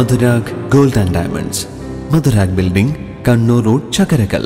Madhurag gold and diamonds, Madhurag building, Kannur road, Chakkarakkal.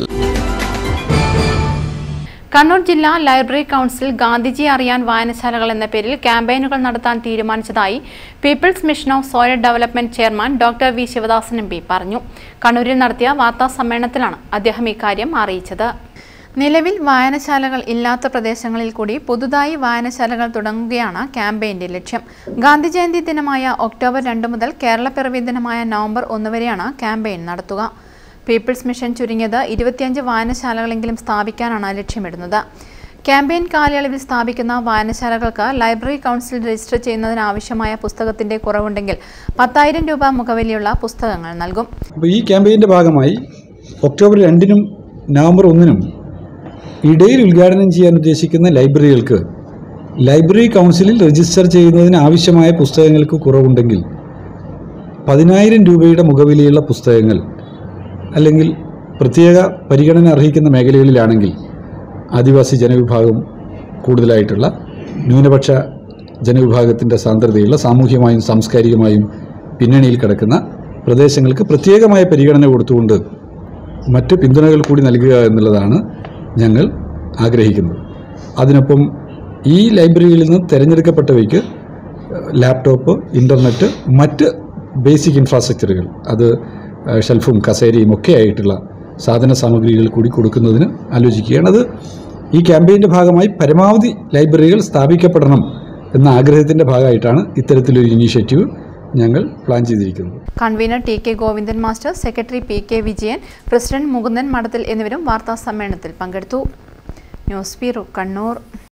Kannur ജില്ലാ library council Gandhiji അറിയാൻ വായനശാലകൾ എന്ന പേരിൽ ക്യാമ്പയിനുകൾ നടത്താൻ തീരുമാനിച്ചതായി people's mission of soil development chairman doctor V Sivadasan M P പറഞ്ഞു. കണ്ണൂരിൽ നടത്തിയ വാർത്താ സമ്മേളനത്തിലാണ് അദ്ദേഹം ഇക്കാര്യം അറിയിച്ചത്. നിലവിൽ വായനശാലകൾ ഇല്ലാത്ത പ്രദേശങ്ങളിൽ കൂടി പുതുതായി വായനശാലകൾ തുടങ്ങുകയാണ് ക്യാമ്പയിന്റെ ലക്ഷ്യം. ഗാന്ധി ജയന്തി ദിനമായ ഒക്ടോബർ 2 മുതൽ കേരളപ്പിറവി ദിനമായ നവംബർ 1 വരെയാണ് ക്യാമ്പയിൻ നടത്തുക. പീപ്പിൾസ് മിഷൻ ചുരുങ്ങിയത് 25 വായനശാലകളെങ്കിലും സ്ഥാപിക്കാനാണ് ലക്ഷ്യമിടുന്നത്. ക്യാമ്പയിൻ കാലയളവിൽ സ്ഥാപിക്കുന്ന വായനശാലകൾക്ക് ലൈബ്രറി കൗൺസിൽ രജിസ്റ്റർ ചെയ്യുന്നതിനാവശ്യമായ പുസ്തകത്തിന്റെ കുറവുണ്ടെങ്കിൽ 10,000 രൂപ മുഖവിലയുള്ള പുസ്തകങ്ങൾ നൽകും. ഈ ക്യാമ്പയിന്റെ ഭാഗമായി ഒക്ടോബർ 2-നും നവംബർ 1-നും ഇടയിൽ ഉദ്ഘാടനം ചെയ്യാൻ ഉദ്ദേശിക്കുന്ന ലൈബ്രറികൾക്ക് ലൈബ്രറി കൗൺസിലിൽ രജിസ്റ്റർ ചെയ്യുന്നതിന് ആവശ്യമായ പുസ്തകങ്ങൾക്ക് കുറവുണ്ടെങ്കിൽ 10,000 രൂപയുടെ മുഖവിലയുള്ള പുസ്തകങ്ങൾ, അല്ലെങ്കിൽ പ്രത്യേക പരിഗണന അർഹിക്കുന്ന മേഖലകളിലാണെങ്കിൽ ആദിവാസി ജനവിഭാഗം കൂടുതലായിട്ടുള്ള ന്യൂനപക്ഷ ജനവിഭാഗത്തിൻ്റെ സാന്ദ്രതയുള്ള സാമൂഹ്യമായും സാംസ്കാരികമായും പിന്നണിയിൽ കിടക്കുന്ന പ്രദേശങ്ങൾക്ക് പ്രത്യേകമായ പരിഗണന കൊടുത്തുകൊണ്ട് മറ്റ് പിന്തുണകൾ കൂടി നൽകുക എന്നുള്ളതാണ് ഞങ്ങൾ ആഗ്രഹിക്കുന്നത്. അതിനൊപ്പം ഈ ലൈബ്രറിയിൽ നിന്ന് തിരഞ്ഞെടുക്കപ്പെട്ടവയ്ക്ക് ലാപ്ടോപ്പ്, ഇൻ്റർനെറ്റ്, മറ്റ് ബേസിക് ഇൻഫ്രാസ്ട്രക്ചറുകൾ, അത് ഷെൽഫും കസേരയും ഒക്കെ ആയിട്ടുള്ള സാധന സാമഗ്രികൾ കൂടി കൊടുക്കുന്നതിന് ആലോചിക്കുകയാണ്. അത് ഈ ക്യാമ്പയിൻ്റെ ഭാഗമായി പരമാവധി ലൈബ്രറികൾ സ്ഥാപിക്കപ്പെടണം എന്ന ആഗ്രഹത്തിൻ്റെ ഭാഗമായിട്ടാണ് ഇത്തരത്തിലൊരു ഇനീഷ്യേറ്റീവ് ഞങ്ങൾ പ്ലാൻ ചെയ്തിരിക്കുന്നത്. Convener T K Govindan master, secretary P K Vijayan, president Mukundan Madathil എന്നിവരും വാർത്താ സമ്മേളനത്തിൽ പങ്കെടുത്തു. News bureau, Kannur.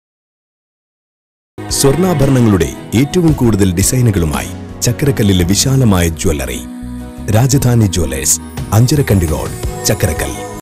സ്വർണ്ണാഭരണങ്ങളുടെ ഏറ്റവും കൂടുതൽ ഡിസൈനുകളുമായി ചക്കരക്കല്ലിലെ വിശാലമായ jewellery Rajadhani jewellers, Anjarakandy road, Chakkarakkal.